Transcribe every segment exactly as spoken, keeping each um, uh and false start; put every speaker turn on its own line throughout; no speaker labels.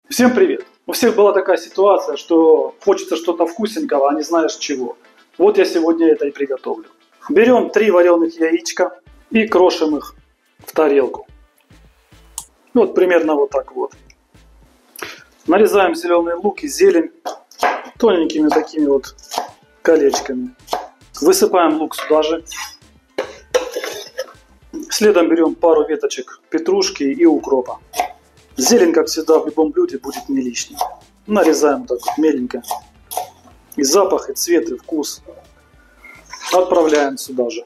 Всем привет! У всех была такая ситуация, что хочется что-то вкусненького, а не знаешь чего. Вот я сегодня это и приготовлю. Берем три вареных яичка и крошим их в тарелку. Вот примерно вот так вот. Нарезаем зеленый лук и зелень тоненькими такими вот колечками. Высыпаем лук сюда же. Следом берем пару веточек петрушки и укропа. Зелень, как всегда, в любом блюде будет не лишней. Нарезаем так вот меленько. И запах, и цвет, и вкус. Отправляем сюда же.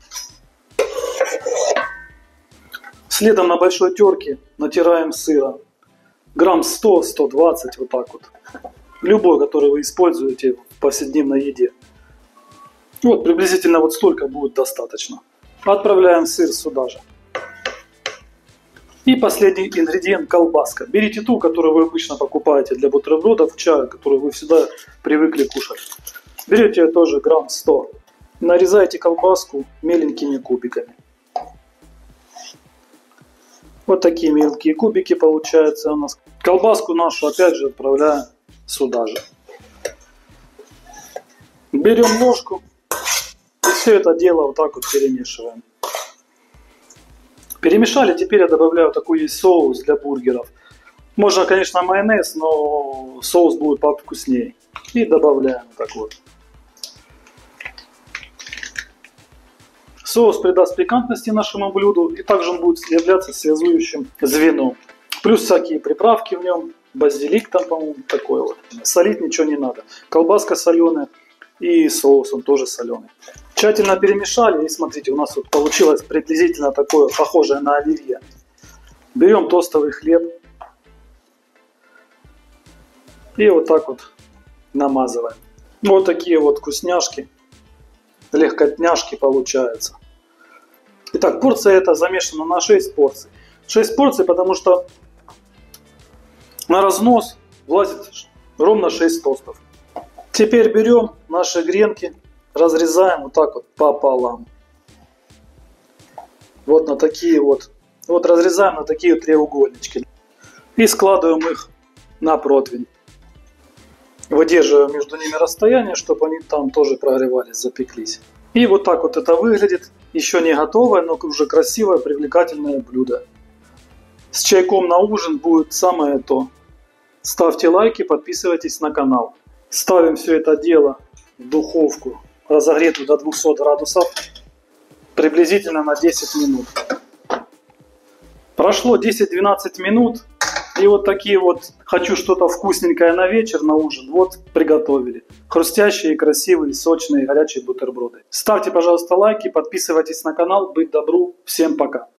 Следом на большой терке натираем сыра. Грамм сто — сто двадцать, вот так вот. Любой, который вы используете в повседневной еде. Вот приблизительно вот столько будет достаточно. Отправляем сыр сюда же. И последний ингредиент — колбаска. Берите ту, которую вы обычно покупаете для бутербродов, чая, которую вы всегда привыкли кушать. Берете ее тоже грамм сто. Нарезайте колбаску меленькими кубиками. Вот такие мелкие кубики получаются у нас. Колбаску нашу опять же отправляем сюда же. Берем ложку и все это дело вот так вот перемешиваем. Перемешали, теперь я добавляю такой соус для бургеров. Можно, конечно, майонез, но соус будет повкуснее. И добавляем так вот. Соус придаст пикантности нашему блюду, и также он будет являться связующим звеном. Плюс всякие приправки в нем, базилик там, по-моему, такой вот. Солить ничего не надо. Колбаска соленая и соус он тоже соленый. Тщательно перемешали, и смотрите, у нас вот получилось приблизительно такое, похожее на оливье. Берем тостовый хлеб и вот так вот намазываем. Вот такие вот вкусняшки, легкотняшки получаются. Итак, порция эта замешана на шесть порций. шесть порций, потому что на разнос влазит ровно шесть тостов. Теперь берем наши гренки, разрезаем вот так вот пополам. Вот на такие вот. Вот разрезаем на такие вот треугольнички. И складываем их на противень. Выдерживаем между ними расстояние, чтобы они там тоже прогревались, запеклись. И вот так вот это выглядит. Еще не готовое, но уже красивое, привлекательное блюдо. С чайком на ужин будет самое то. Ставьте лайки, подписывайтесь на канал. Ставим все это дело в духовку, разогретую до двухсот градусов, приблизительно на десять минут. Прошло десять-двенадцать минут, и вот такие вот, хочу что-то вкусненькое на вечер, на ужин, вот приготовили. Хрустящие, красивые, сочные, горячие бутерброды. Ставьте, пожалуйста, лайки, подписывайтесь на канал. Быть добру, всем пока.